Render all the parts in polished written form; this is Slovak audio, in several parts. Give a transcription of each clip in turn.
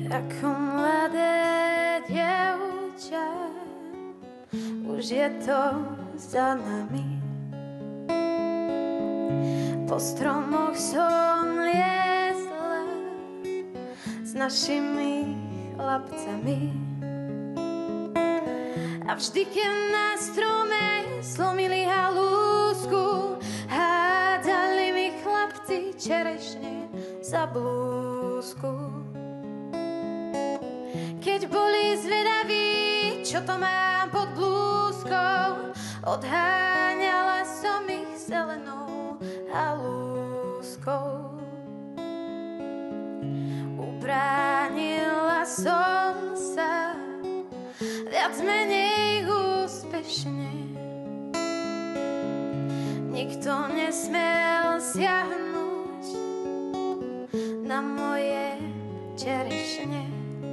Ako mladé dievča, už je to za nami. Po stromoch som liezla s našimi chlapcami. A vždy, keď na strome slomili halúsku, hádali mi chlapci čerešne za blúzku. Keď boli zvedaví, čo to mám pod blúzkou, odháňala som ich zelenou halúskou. Ubránila som sa viac menej úspešne. Nikto nesmel siahnuť na moje čerešne.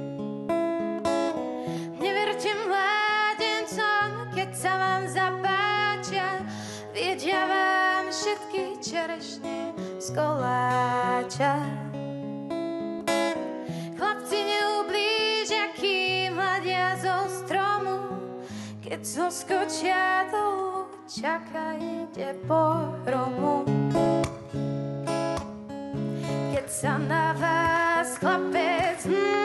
Neverte mládencom, keď sa vám zapáčia, viedia vám všetky čerešne z koláča. Chlapci neublížia, kým hľadia zo stromu, keď zoskočia dolu, čakajte pohromu. Keď sa na vás chlapec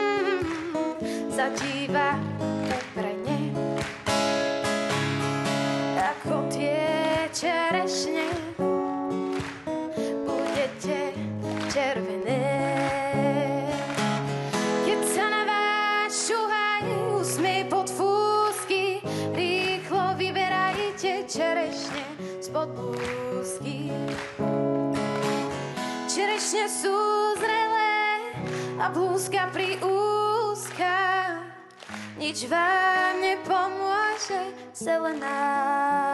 zadíva uprene, ako tie čerešne budete červené. Keď sa na vás šuhajú úsmej pod fúzky, rýchlo vyberajte čerešne spod blúzky. Čerešne sú zrelé a blúzka priúzka, nič vám nepomôže zelená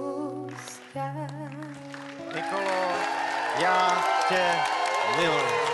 halúska. Nikolo, ja te milujem.